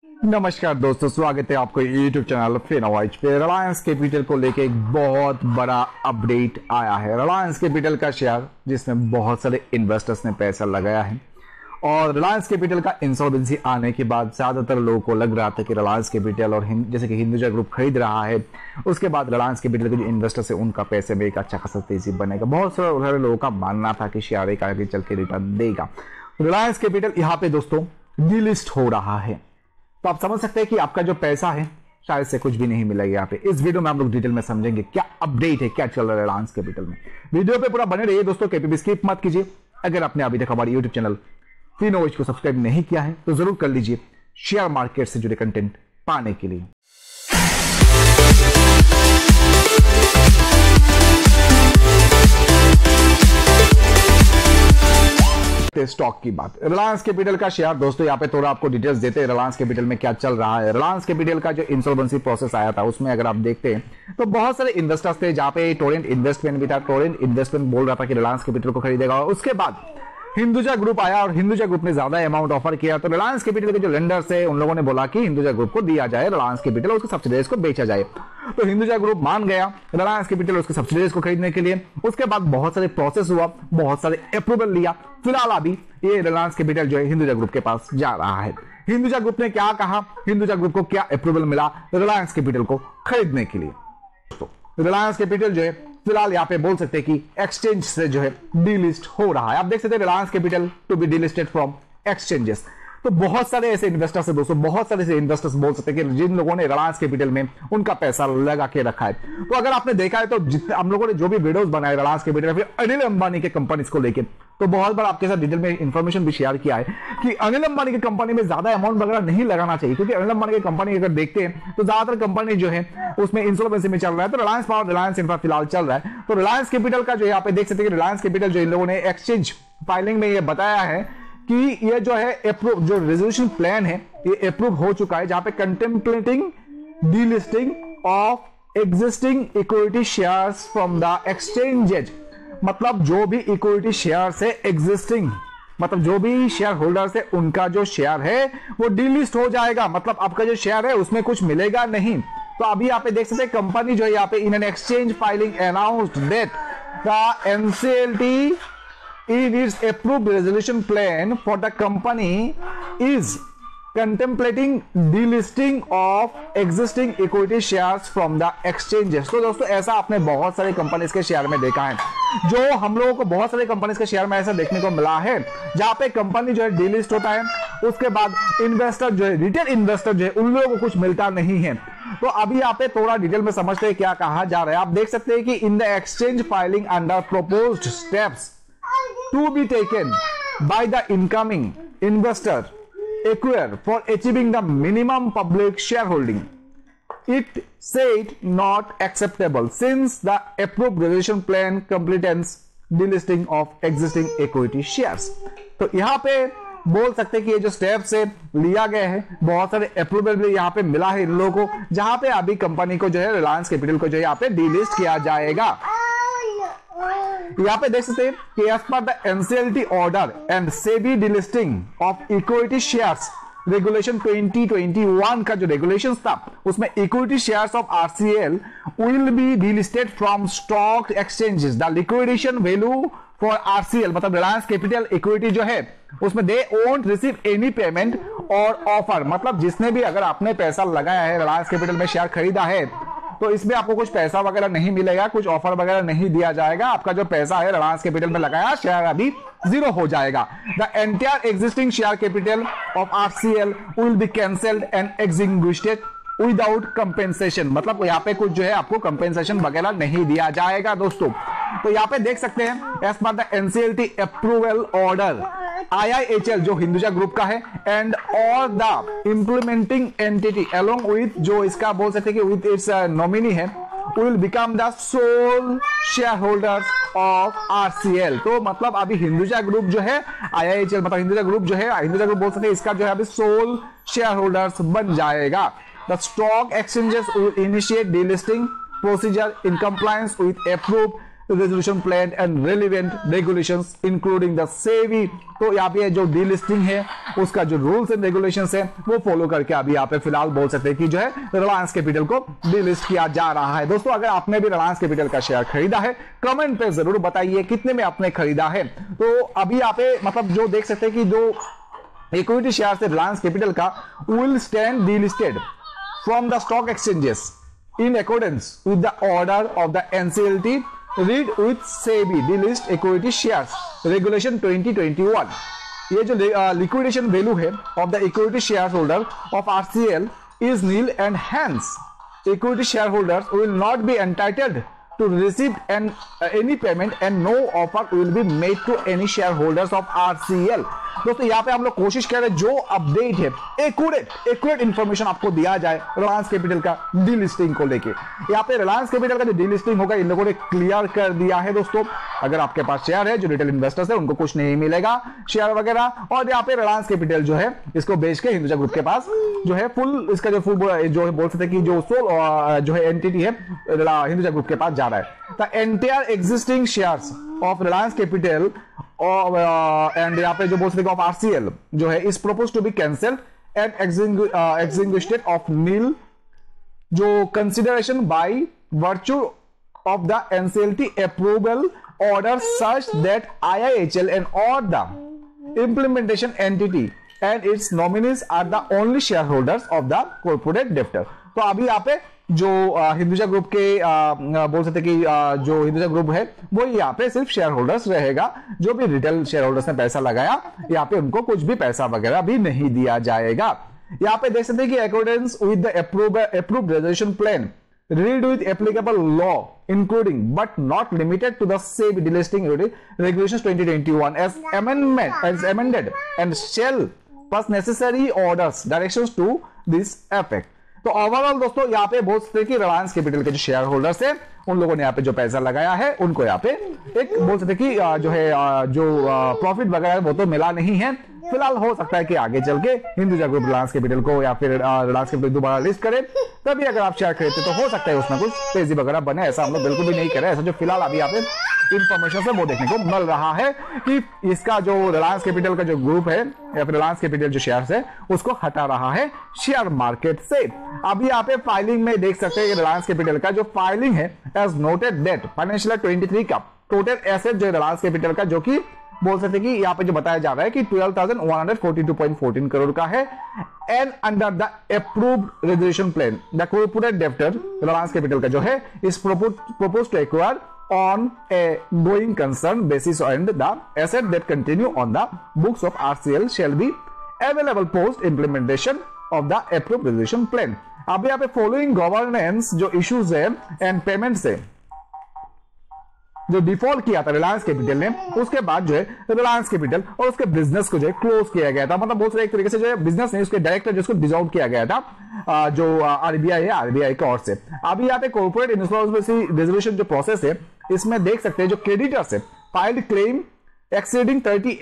नमस्कार दोस्तों, स्वागत है आपको YouTube चैनल फिनोवाइज पे। रिलायंस कैपिटल को लेके एक बहुत बड़ा अपडेट आया है। रिलायंस कैपिटल का शेयर जिसमें बहुत सारे इन्वेस्टर्स ने पैसा लगाया है और रिलायंस कैपिटल का इंसॉल्वेंसी आने के बाद ज्यादातर लोगों को लग रहा था कि रिलायंस कैपिटल और जैसे कि हिंदुजा ग्रुप खरीद रहा है, उसके बाद रिलायंस कैपिटल के जो इन्वेस्टर्स है उनका पैसे में एक अच्छा खासा तेजी बनेगा। बहुत सारे लोगों का मानना था कि शेयर एक आगे चल के रिटर्न देगा। रिलायंस कैपिटल यहाँ पे दोस्तों डीलिस्ट हो रहा है, तो आप समझ सकते हैं कि आपका जो पैसा है शायद से कुछ भी नहीं मिलेगा। यहाँ पे इस वीडियो में हम लोग डिटेल में समझेंगे क्या अपडेट है, क्या चल रहा है रिलायंस कैपिटल में। वीडियो पे पूरा बने रहिए दोस्तों, कभी स्किप मत कीजिए। अगर आपने अभी तक हमारे यूट्यूब चैनल फिनोवाइज को सब्सक्राइब नहीं किया है तो जरूर कर लीजिए, शेयर मार्केट से जुड़े कंटेंट पाने के लिए। स्टॉक की बात, रिलायंस कैपिटल का शेयर दोस्तों यहाँ पे थोड़ा आपको डिटेल्स देते हैं रिलायंस कैपिटल में क्या चल रहा है। रिलायंस कैपिटल का जो इंसॉल्वेंसी प्रोसेस आया था उसमें अगर आप देखते हैं तो बहुत सारे इन्वेस्टर्स थे, जहां पे टोरेंट इन्वेस्टमेंट भी था। टोरेंट इन्वेस्टमेंट बोल रहा था कि रिलायंस कैपिटल को खरीदेगा और उसके बाद हिंदुजा ग्रुप आया और हिंदुजा ग्रुप ने ज्यादा अमाउंट ऑफर किया, तो रिलायंस कैपिटल के जो लेंडर्स है उन लोगों ने बोला कि हिंदुजा ग्रुप को दिया जाए रिलायंस कैपिटल और उसके सब्सिडीज को बेचा जाए। तो हिंदुजा ग्रुप मान गया रिलायंस कैपिटल और उसके सब्सिडीज को खरीदने के लिए। उसके बाद बहुत सारे प्रोसेस हुआ, बहुत सारे अप्रूवल लिया। फिलहाल अभी ये रिलायंस कैपिटल जो है हिंदुजा ग्रुप के पास जा रहा है। हिंदुजा ग्रुप ने क्या कहा, हिंदुजा ग्रुप को क्या अप्रूवल मिला रिलायंस कैपिटल को खरीदने के लिए। तो रिलायंस कैपिटल जो है फिलहाल यहाँ पे बोल सकते हैं कि एक्सचेंज से जो है डीलिस्ट हो रहा है। आप देख सकते हैं Reliance capital to be delisted from exchanges. तो बहुत सारे ऐसे इन्वेस्टर्स है दोस्तों, बहुत सारे ऐसे इन्वेस्टर्स बोल सकते हैं कि जिन लोगों ने रिलायंस कैपिटल में उनका पैसा लगा के रखा है। तो अगर आपने देखा है तो जितने हम लोगों ने जो भी वीडियोस बनाए रिलायंस कैपिटल फिर अनिल अंबानी के कंपनीज को लेकर, तो बहुत बार आपके साथ डिटेल में इंफॉर्मेशन भी शेयर किया है कि अनिल अंबानी की कंपनी में ज्यादा अमाउंट वगैरह नहीं लगाना चाहिए, क्योंकि अनिल अंबानी की कंपनी अगर देखते हैं तो ज्यादातर कंपनी जो है उसमें इंसॉल्वेंसी में चल रहा है। तो रिलायंस पावर, रिलायंस इंफ्रा फिलहाल चल रहा है। तो रिलायंस कैपिटल का जो यहाँ पे देख सकते हैं कि रिलायंस कैपिटल जो इन लोगों ने एक्सचेंज फाइलिंग में ये बताया है कि ये जो है अप्रूव, जो रेजोल्यूशन प्लान है ये अप्रूव हो चुका है, जहां पे contemplating delisting of existing equity shares from the exchanges. मतलब जो भी इक्विटी शेयर है एग्जिस्टिंग, मतलब जो भी शेयर होल्डर्स है उनका जो शेयर है वो डीलिस्ट हो जाएगा। मतलब आपका जो शेयर है उसमें कुछ मिलेगा नहीं। तो अभी यहाँ पे देख सकते हैं कंपनी जो है यहाँ पे in an exchange filing announced that the NCLT in its approved resolution plan for the company is contemplating delisting of existing equity shares from the exchanges। तो दोस्तों ऐसा आपने बहुत सारे कंपनीज के शेयर में देखा है, जो हम लोगों को बहुत सारे कंपनीज के शेयर में ऐसा देखने को मिला है जहां पे कंपनी जो है डीलिस्ट होता है, उसके बाद इन्वेस्टर जो है, रिटेल इन्वेस्टर जो है, उन लोगों को कुछ मिलता नहीं है। तो अभी यहाँ पे थोड़ा डिटेल में समझते हैं क्या कहा जा रहा है। आप देख सकते हैं कि in the exchange filing under proposed steps to be taken by the incoming investor acquire for achieving the minimum public shareholding, it said not acceptable since the approved resolution plan completes delisting of existing equity shares। तो यहाँ पे बोल सकते हैं कि ये जो steps है लिया गया है, बहुत सारे अप्रूवल भी यहाँ पे मिला है इन लोगों को, जहां पे अभी कंपनी को जो है रिलायंस कैपिटल को जो है यहाँ पे डीलिस्ट किया जाएगा। यहाँ पे देख सकते हैं कि as per the NCLT order and SEBI delisting of equity shares regulation 2021 का जो रेगुलेशन था उसमें equity shares of RCL will be delisted from stock exchanges. The liquidation value for RCL, मतलब रिलायंस कैपिटल इक्विटी जो है उसमें they won't receive any payment और offer. मतलब जिसने भी अगर आपने पैसा लगाया है रिलायंस कैपिटल में शेयर खरीदा है तो इसमें आपको कुछ पैसा वगैरह नहीं मिलेगा, कुछ ऑफर वगैरह नहीं दिया जाएगा। आपका जो पैसा है रिलायंस कैपिटल में लगाया शेयर अभी जीरो हो जाएगा। The entire existing share capital of RCL will be cancelled and extinguished without compensation. मतलब यहाँ पे कुछ जो है आपको कंपेंसेशन वगैरह नहीं दिया जाएगा दोस्तों। तो यहाँ पे देख सकते हैं as per the NCLT approval order IIHL जो हिंदुजा ग्रुप का है एंड और the implementing entity along with, जो इसका बोल सकते हैं कि विथ इट्स नॉमिनी है, will become the sole shareholders of RCL। तो मतलब अभी हिंदुजा ग्रुप जो है IIHL, मतलब हिंदुजा ग्रुप जो है, हिंदुजा ग्रुप बोल सकते हैं इसका जो है अभी सोल शेयर होल्डर्स बन जाएगा। The stock exchanges will initiate delisting procedure in compliance with approved resolution plan and relevant regulations including the SEBI. तो यहाँ पे जो डीलिस्टिंग है उसका जो रूल्स एंड रेगुलेशंस है वो फॉलो करके अभी यहाँ पे फिलहाल बोल सकते हैं कि जो है रिलायंस कैपिटल को डीलिस्ट किया जा रहा है। दोस्तों अगर आपने भी रिलायंस कैपिटल का शेयर खरीदा है कमेंट पे जरूर बताइए कितने में आपने खरीदा है। तो अभी यहाँ पे मतलब जो देख सकते हैं कि जो इक्विटी शेयर से रिलायंस कैपिटल का will stand delisted from the stock exchanges in accordance with the order of the NCLT read with SEBI delist equity shares regulation 2021। ये जो liquidation value है of the equity shareholder of RCL is nil and hence equity shareholders will not be entitled to receive any payment and no offer will be made to any shareholders of RCL। दोस्तों यहाँ पे हम लोग कोशिश कर रहे हैं जो अपडेट है एक्यूरेट इंफॉर्मेशन आपको दिया जाए रिलायंस कैपिटल का डीलिस्टिंग को लेके। यहाँ पे रिलायंस कैपिटल का जो डीलिस्टिंग होगा इन लोगों ने क्लियर कर दिया है। दोस्तों अगर आपके पास शेयर है जो रिटेल इन्वेस्टर्स है उनको कुछ नहीं मिलेगा शेयर वगैरह, और यहाँ पे रिलायंस कैपिटल जो है इसको बेच के हिंदुजा ग्रुप के पास जो है फुल इसका जो फुल जो है बोल सकते कि जो सोल जो है एंटिटी है हिंदुजा ग्रुप के पास जा रहा है। The entire existing shares of Reliance capital and यहाँ पे जो बोल सकते ऑफ आरसीएल जो है is propose to be cancelled and extinguished of nil जो consideration by virtue of the NCLT approval order such that IIHL and all the implementation entity and its nominees are the only shareholders of the corporate debtor। तो अभी यहाँ पे जो Hinduja group के बोल सकते कि जो हिंदुजा ग्रुप है वो यहाँ पे सिर्फ शेयर होल्डर्स रहेगा। जो भी रिटेल शेयर होल्डर्स ने पैसा लगाया यहाँ पे उनको कुछ भी पैसा वगैरह भी नहीं दिया जाएगा। यहाँ पे देख सकते हैं कि according with the approved resolution plan read with applicable law including but not limited to the SEBI delisting regulations 2021 as amended and shall pass necessary orders directions to this effect। तो ओवरऑल दोस्तों यहाँ पे बहुत से कि Reliance capital के जो share holders है उन लोगों ने यहाँ पे जो पैसा लगाया है उनको यहाँ पे एक बोल सकते कि जो है जो प्रॉफिट वगैरह वो तो मिला नहीं है फिलहाल। हो सकता है कि आगे चल के हिंदुजा ग्रुप रिलायंस कैपिटल को या फिर रिलायंस कैपिटल दोबारा लिस्ट करे तभी अगर आप शेयर खरीदते तो हो सकता है उसमें कुछ तेजी वगैरह बने। ऐसा हम लोग बिल्कुल भी नहीं कर रहे। ऐसा जो फिलहाल अभी यहाँ पे इंफॉर्मेशन से वो देखने को मिल रहा है कि इसका जो रिलायंस कैपिटल का जो ग्रुप है या फिर रिलायंस कैपिटल जो शेयर है उसको हटा रहा है शेयर मार्केट से। अभी यहाँ पे फाइलिंग में देख सकते हैं रिलायंस कैपिटल का जो फाइलिंग है एज नोटेड दैट फाइनेंशियल 23 का टोटल एसेट जो रिलायंस कैपिटल का जो कि बोल सकते कि यहाँ पे जो बताया जा रहा है कि 12,142.14 करोड़ का है and under the approved resolution plan the corporate debtor Reliance capital का जो है is propose to acquire on a going concern basis and the asset that continue on the books of RCL shall be available post implementation of the approved resolution plan। अब यहाँ पे following governance जो issues है and payments है जो default किया था Reliance capital ने उसके बाद जो है रिलायंस कैपिटल और उसके बिजनेस को जो है क्लोज किया गया था। मतलब बहुत सारे एक तरीके से जो है बिजनेस नहीं उसके डायरेक्टर जिसको डिसॉल्व किया गया था जो आरबीआई है आरबीआई की ओर से। अभी यहाँ पे कॉर्पोरेट इंसॉल्वेंसी रेजोल्यूशन जो प्रोसेस है इसमें देख सकते हैं जो क्रेडिटर्स है filed claim exceeding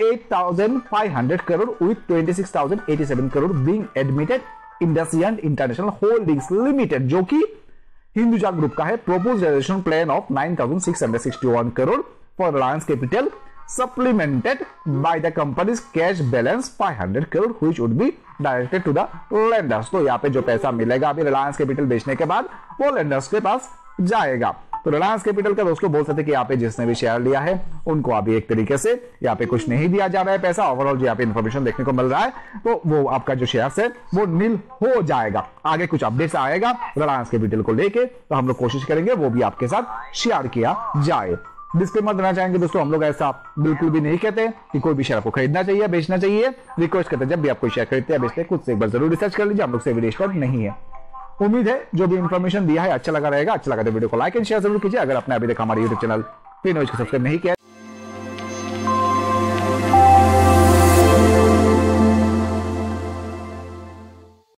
38,500 crore with 26,087 crore being admitted IndusInd international holdings limited जो कि हिंदुजा ग्रुप का है propose resolution plan of 9,661 crore for Reliance capital supplemented by the company's cash balance 500 crore which would be directed to the lenders। तो यहाँ पे जो पैसा मिलेगा अभी रिलायंस कैपिटल बेचने के बाद वो लेंडर्स के पास जाएगा। तो रिलायंस कैपिटल का दोस्तों बोल सकते कि यहाँ पे जिसने भी शेयर लिया है उनको अभी एक तरीके से यहाँ पे कुछ नहीं दिया जा रहा है पैसा। ओवरऑल जो यहाँ पे इन्फॉर्मेशन देखने को मिल रहा है तो वो आपका जो शेयर है वो नील हो जाएगा। आगे कुछ अपडेट्स आएगा रिलायंस कैपिटल को लेके तो हम लोग कोशिश करेंगे वो भी आपके साथ शेयर किया जाए। डिस्क्लेमर देना चाहेंगे दोस्तों हम लोग ऐसा बिल्कुल भी नहीं कहते कि कोई भी शेयर आपको खरीदना चाहिए बेचना चाहिए। रिक्वेस्ट करते हैं जब भी आप कोई शेयर खरीदते हैं बेचते हैं खुद से एक बार जरूर रिसर्च कर लीजिए। हम लोग से वीडियो स्टॉक नहीं है। उम्मीद है जो भी इंफॉर्मेशन दिया है अच्छा लगा रहेगा। अच्छा लगा तो वीडियो को लाइक एंड शेयर जरूर कीजिए। अगर आपने अभी तक हमारे यूट्यूब चैनल पे सब्सक्राइब नहीं किया